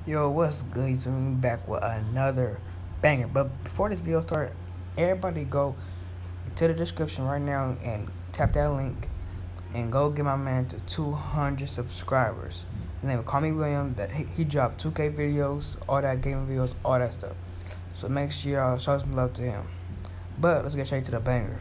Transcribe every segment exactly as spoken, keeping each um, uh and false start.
Yo, what's good? You me back with another banger. But before this video starts, everybody go to the description right now and tap that link and go get my man to two hundred subscribers. His name is Call Me William. That he, he dropped two K videos, all that gaming videos, all that stuff. So make sure y'all show some love to him. But let's get straight to the banger.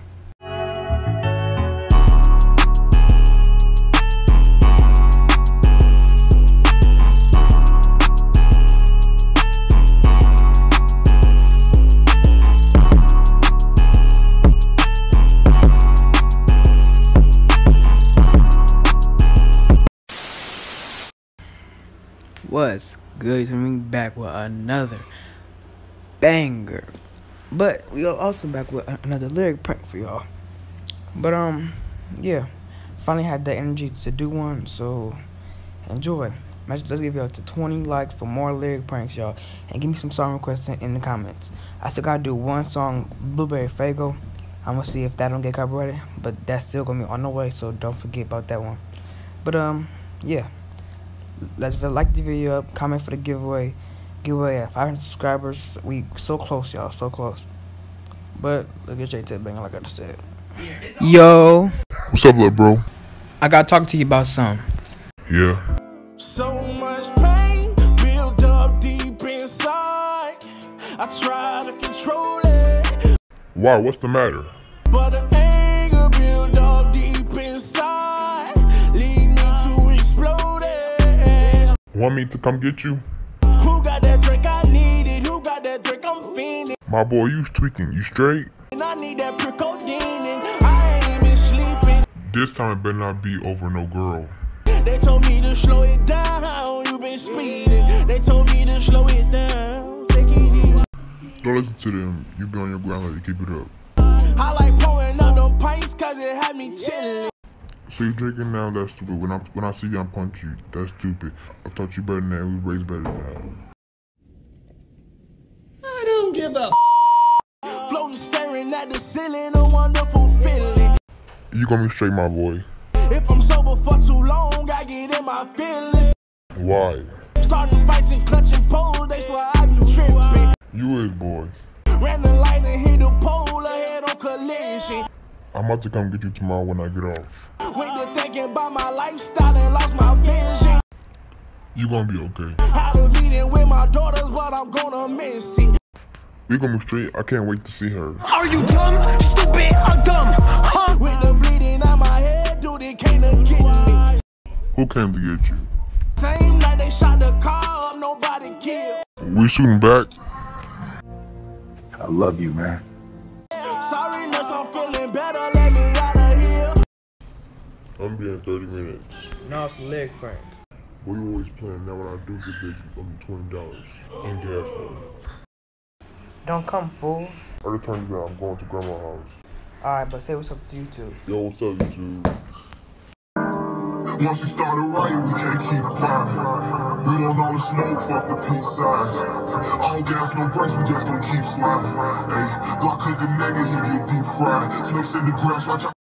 What's good? To me back with another banger, but we are also back with another lyric prank for y'all. But um, yeah, finally had the energy to do one, so enjoy. Let's give y'all to twenty likes for more lyric pranks, y'all, and give me some song requests in the comments. I still gotta do one song, Blueberry Fago. I'm gonna see if that don't get copyrighted, but that's still gonna be on the way, so don't forget about that one. But um, yeah. Let's like the video up, comment for the giveaway. Giveaway at five hundred subscribers. We so close, y'all, so close. But let's get straight to the banger, like I just said. Yo, what's up, little bro? I gotta talk to you about something. Yeah. So much pain built up deep inside. I try to control it. Why? What's the matter? But the anger built up deep inside. Lead me to explode it. Want me to come get you? Who got that drink I needed? Who got that drink I'm fiending? My boy, you tweaking. You straight? And I need that codeine and I ain't even sleeping. This time it better not be over no girl. They told me to slow it down. How you been speeding? They told me to slow it down. Take it easy. Don't listen to them. You be on your ground, like, keep it up. I like pouring up them pints cause it had me chilling. So you drinking now? That's stupid. When I when I see you, I punch you. That's stupid. I thought you better than that. We raised better than that. I don't give a f. Floating, staring at the ceiling, a wonderful feeling. You gonna be straight, my boy. If I'm sober for too long, I get in my feelings. Why? Starting fights and clutching poles, that's why I be tripping. You is, boy. Ran the light and hit the pole, ahead on collision. I'm about to come get you tomorrow when I get off. Went to thinking about my lifestyle and lost my vision. You gonna be okay. Had a meeting with my daughters, but I'm gonna miss it. We gonna be straight. I can't wait to see her. Are you dumb, stupid, or dumb? Huh? With the bleeding out my head, dude, it came to get me. Who came to get you? Same night they shot the car up, nobody killed. We shooting back? I love you, man. Sorry, nurse, I'm feeling better, let me out of here. I'm be in thirty minutes. No, it's a lyric prank. We always playing. Now when I do get there, you owe me twenty dollars and gas money. Don't come, fool. I return you down. I'm going to grandma's house. Alright, but say what's up to you two. Yo, what's up, YouTube? Once we start a riot, we can't keep quiet. We want all the smoke, fuck the peace signs. All gas, no brakes, we just don't keep sliding. Hey, block cook a nigga, he get deep fried. Snakes in the grass, watch out.